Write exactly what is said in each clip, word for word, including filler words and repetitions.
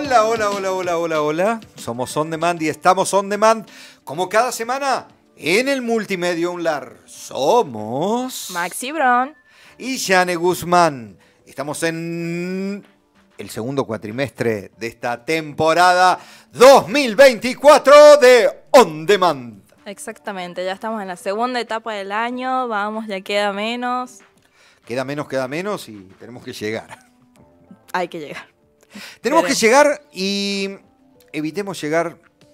Hola, hola, hola, hola, hola, hola. Somos On Demand y estamos On Demand como cada semana en el Multimedia Unlar. Somos Maxi Bron y Jane Guzmán. Estamos en el segundo cuatrimestre de esta temporada dos mil veinticuatro de On Demand. Exactamente, ya estamos en la segunda etapa del año, vamos, ya queda menos. Queda menos, queda menos y tenemos que llegar. Hay que llegar. Tenemos Veremos. que llegar y evitemos llegar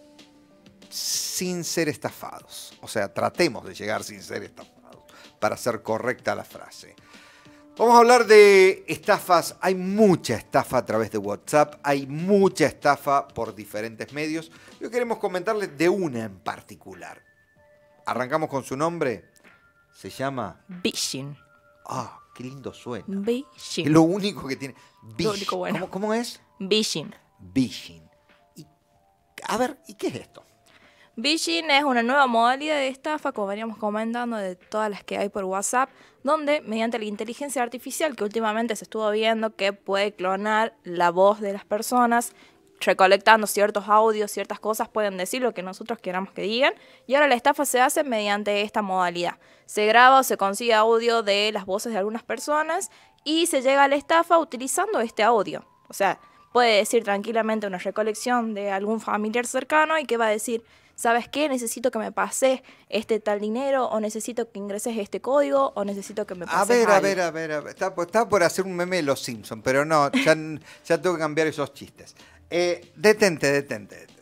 sin ser estafados. O sea, tratemos de llegar sin ser estafados, para ser correcta la frase. Vamos a hablar de estafas. Hay mucha estafa a través de WhatsApp, hay mucha estafa por diferentes medios. Hoy queremos comentarles de una en particular. Arrancamos con su nombre. Se llama... Phishing. Ah, qué lindo suena. Es Phishing. lo único que tiene. Lo único bueno. ¿Cómo, ¿Cómo es? Phishing. Phishing. Y, a ver, ¿y qué es esto? Phishing es una nueva modalidad de estafa, como veníamos comentando, de todas las que hay por WhatsApp, donde mediante la inteligencia artificial, que últimamente se estuvo viendo que puede clonar la voz de las personas, recolectando ciertos audios, ciertas cosas, pueden decir lo que nosotros queramos que digan, y ahora la estafa se hace mediante esta modalidad. Se graba o se consigue audio de las voces de algunas personas y se llega a la estafa utilizando este audio. O sea, puede decir tranquilamente una recolección de algún familiar cercano y que va a decir: ¿sabes qué? Necesito que me pases este tal dinero, o necesito que ingreses este código, o necesito que me pases A ver, algo. a ver, a ver, a ver. Está, está por hacer un meme de los Simpsons, pero no, ya, ya tengo que cambiar esos chistes. Eh, detente, detente, detente.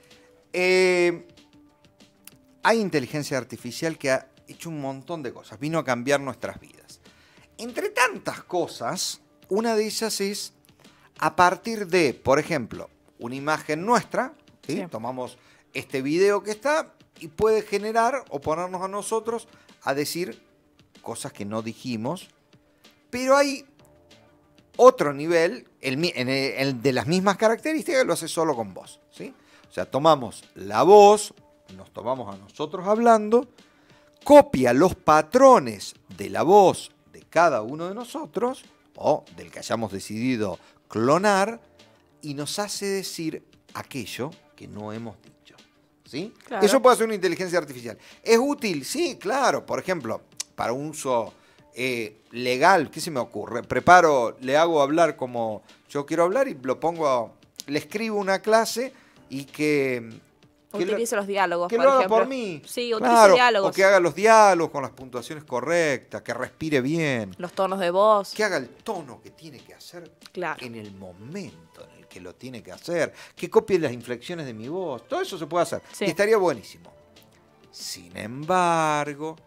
Eh, hay inteligencia artificial que ha hecho un montón de cosas, vino a cambiar nuestras vidas. Entre tantas cosas, una de ellas es a partir de, por ejemplo, una imagen nuestra, ¿sí? Sí. Tomamos este video que está y puede generar o ponernos a nosotros a decir cosas que no dijimos, pero hay otro nivel, el, el, el de las mismas características, lo hace solo con voz, ¿sí? O sea, tomamos la voz, nos tomamos a nosotros hablando, copia los patrones de la voz de cada uno de nosotros, o del que hayamos decidido clonar, y nos hace decir aquello que no hemos dicho, ¿sí? Claro. Eso puede ser una inteligencia artificial. ¿Es útil? Sí, claro. Por ejemplo, para un uso eh, legal, ¿qué se me ocurre? Preparo, le hago hablar como yo quiero hablar y lo pongo, a, le escribo una clase y que... que Utilice lo, los diálogos, que por lo haga ejemplo. por mí. Sí, utilice Claro, diálogos. o que haga los diálogos con las puntuaciones correctas, que respire bien. Los tonos de voz. Que haga el tono que tiene que hacer Claro. en el momento en el que lo tiene que hacer. Que copie las inflexiones de mi voz. Todo eso se puede hacer. Sí. Y estaría buenísimo. Sin embargo,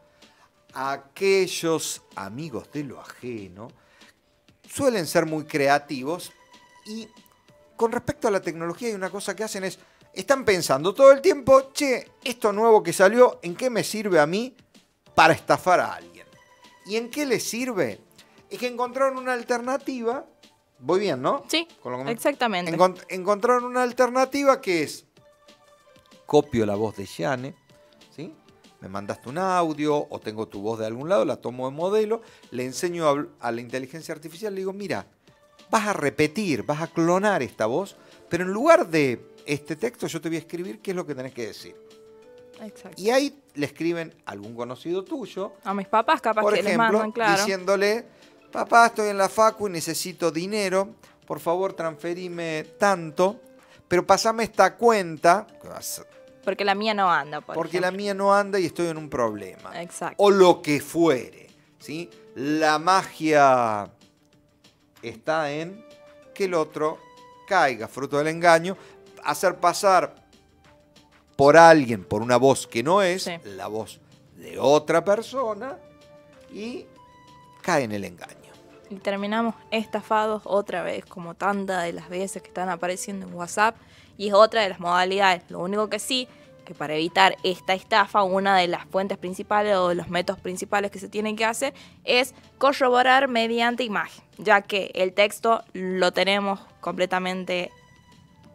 aquellos amigos de lo ajeno suelen ser muy creativos y con respecto a la tecnología hay una cosa que hacen es, están pensando todo el tiempo, che, esto nuevo que salió, ¿en qué me sirve a mí para estafar a alguien? ¿Y en qué le sirve? Es que encontraron una alternativa, voy bien, ¿no? Sí, Con lo que me- exactamente. Encont- encontraron una alternativa que es, copio la voz de Jane, ¿sí? Me mandaste un audio o tengo tu voz de algún lado, la tomo de modelo, le enseño a, a la inteligencia artificial, le digo, mira, vas a repetir, vas a clonar esta voz, pero en lugar de este texto yo te voy a escribir qué es lo que tenés que decir. Exacto. Y ahí le escriben a algún conocido tuyo, A mis papás capaz por que les ejemplo, mandan, claro. diciéndole, papá, estoy en la facu y necesito dinero, por favor transferime tanto, pero pasame esta cuenta, que va a ser- Porque la mía no anda, por porque la ejemplo. mía no anda y estoy en un problema. Exacto. O lo que fuere, ¿sí? La magia está en que el otro caiga, fruto del engaño, hacer pasar por alguien, por una voz que no es, Sí. la voz de otra persona, y cae en el engaño. Y terminamos estafados otra vez, como tantas de las veces que están apareciendo en WhatsApp. Y es otra de las modalidades. Lo único que sí, que para evitar esta estafa, una de las fuentes principales o de los métodos principales que se tienen que hacer es corroborar mediante imagen, ya que el texto lo tenemos completamente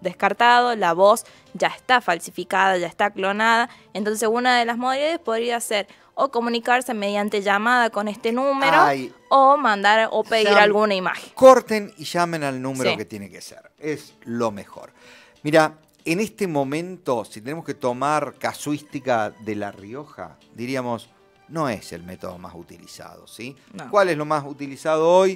descartado, la voz ya está falsificada, ya está clonada. Entonces una de las modalidades podría ser o comunicarse mediante llamada con este número Ay, o mandar o pedir llamen, alguna imagen. Corten y llamen al número Sí. que tiene que ser. Es lo mejor. Mira, en este momento, si tenemos que tomar casuística de La Rioja, diríamos, no es el método más utilizado, ¿sí? No. ¿Cuál es lo más utilizado hoy?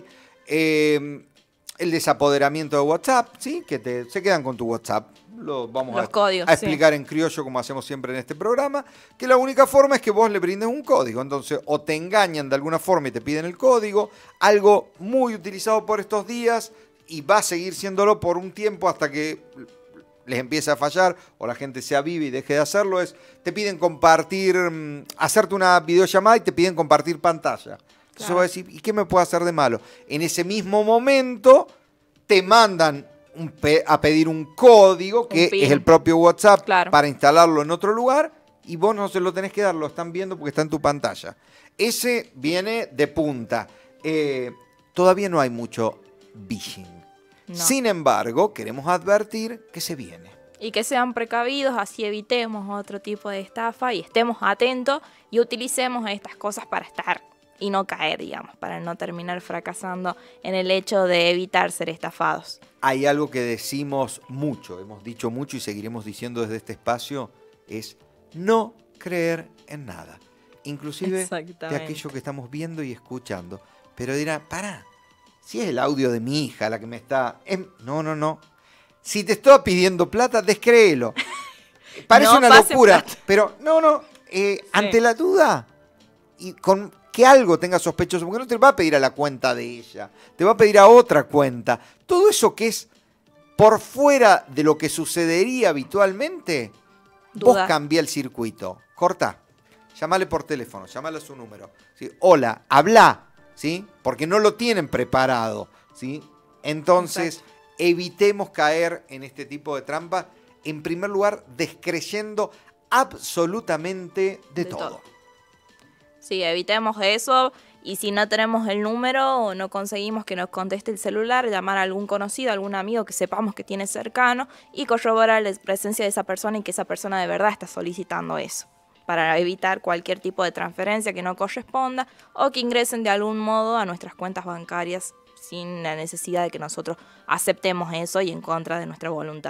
Eh, el desapoderamiento de WhatsApp, ¿sí? Que te, se quedan con tu WhatsApp. Lo vamos Los a, códigos, a explicar en criollo, como hacemos siempre en este programa, que la única forma es que vos le brindes un código. Entonces, o te engañan de alguna forma y te piden el código, algo muy utilizado por estos días y va a seguir siéndolo por un tiempo hasta que les empiece a fallar o la gente se avive y deje de hacerlo, es, te piden compartir, mm, hacerte una videollamada y te piden compartir pantalla. Entonces Claro. vas a decir, ¿y qué me puede hacer de malo? En ese mismo momento te mandan un pe- a pedir un código, que Un PIN. es el propio WhatsApp, Claro. para instalarlo en otro lugar, y vos no se lo tenés que dar, lo están viendo porque está en tu pantalla. Ese viene de punta. Eh, todavía no hay mucho phishing. No. Sin embargo, queremos advertir que se viene. Y que sean precavidos, así evitemos otro tipo de estafa y estemos atentos y utilicemos estas cosas para estar y no caer, digamos, para no terminar fracasando en el hecho de evitar ser estafados. Hay algo que decimos mucho, hemos dicho mucho y seguiremos diciendo desde este espacio, es no creer en nada. Inclusive de Exactamente. aquello que estamos viendo y escuchando. Pero dirán, pará, si es el audio de mi hija la que me está... em, No, no, no. Si te estoy pidiendo plata, descréelo. Parece No una pase locura, plata. pero no, no. eh, ante la duda y con que algo tenga sospechoso, porque no te va a pedir a la cuenta de ella, te va a pedir a otra cuenta. Todo eso que es por fuera de lo que sucedería habitualmente, vos Duda. cambiá el circuito. Corta. Llámale por teléfono, llámale a su número. ¿Sí? Hola, habla, ¿sí? Porque no lo tienen preparado, ¿sí? Entonces, Exacto. evitemos caer en este tipo de trampas. En primer lugar, descreyendo absolutamente de, De todo. todo. Sí, evitemos eso y si no tenemos el número o no conseguimos que nos conteste el celular, llamar a algún conocido, algún amigo que sepamos que tiene cercano y corroborar la presencia de esa persona y que esa persona de verdad está solicitando eso, para evitar cualquier tipo de transferencia que no corresponda o que ingresen de algún modo a nuestras cuentas bancarias sin la necesidad de que nosotros aceptemos eso y en contra de nuestra voluntad.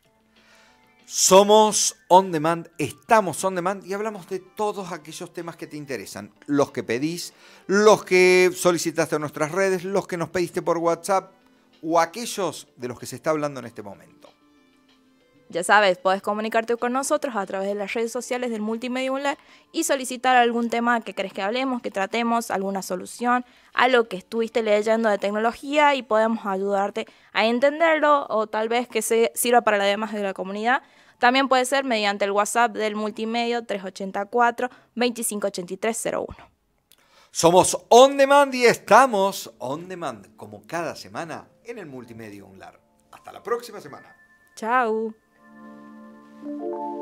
Somos On Demand, estamos On Demand y hablamos de todos aquellos temas que te interesan. Los que pedís, los que solicitaste en nuestras redes, los que nos pediste por WhatsApp o aquellos de los que se está hablando en este momento. Ya sabes, puedes comunicarte con nosotros a través de las redes sociales del Multimedia Unlar y solicitar algún tema que crees que hablemos, que tratemos, alguna solución, a lo que estuviste leyendo de tecnología y podemos ayudarte a entenderlo o tal vez que se sirva para la demás de la comunidad. También puede ser mediante el WhatsApp del Multimedia tres ocho cuatro, dos cinco ocho tres cero uno. Somos On Demand y estamos On Demand como cada semana en el Multimedia Unlar. Hasta la próxima semana. Chao.